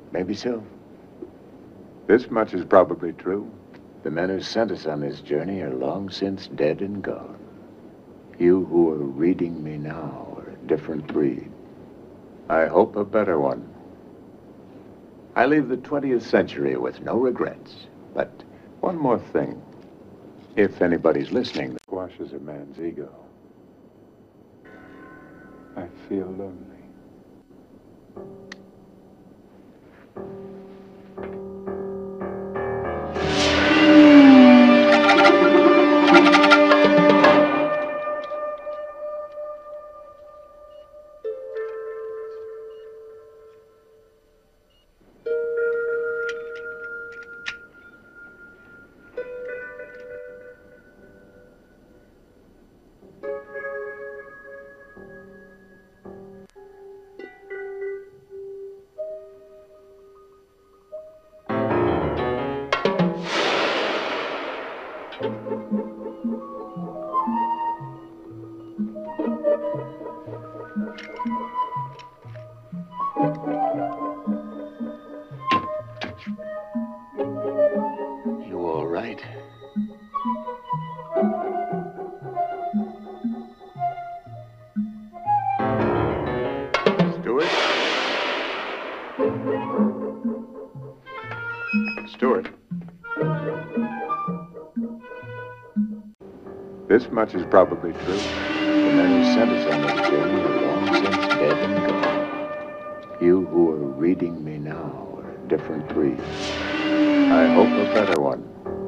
Maybe so. This much is probably true. The men who sent us on this journey are long since dead and gone. You who are reading me now are a different breed. I hope a better one. I leave the 20th century with no regrets. But one more thing. If anybody's listening, that squashes a man's ego. I feel lonely. You all right? Stuart? Stuart? This much is probably true. The men who sent us on this journey are long since dead and gone. You who are reading me now are a different breed. I hope a better one.